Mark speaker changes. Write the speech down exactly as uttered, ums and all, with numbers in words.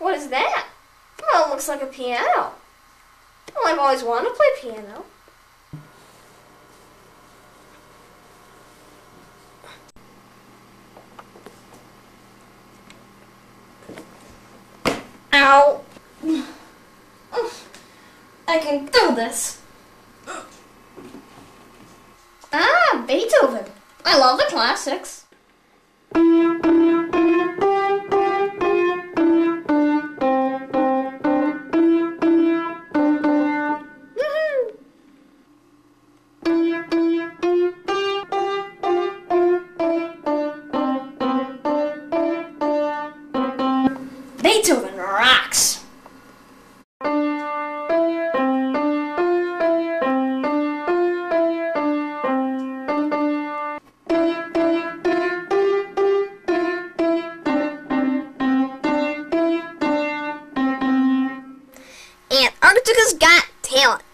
Speaker 1: What is that? Well, it looks like a piano. Well, I've always wanted to play piano. Ow! I can do this. Ah, Beethoven. I love the classics. Beethoven rocks! Antarctica's Got Talent.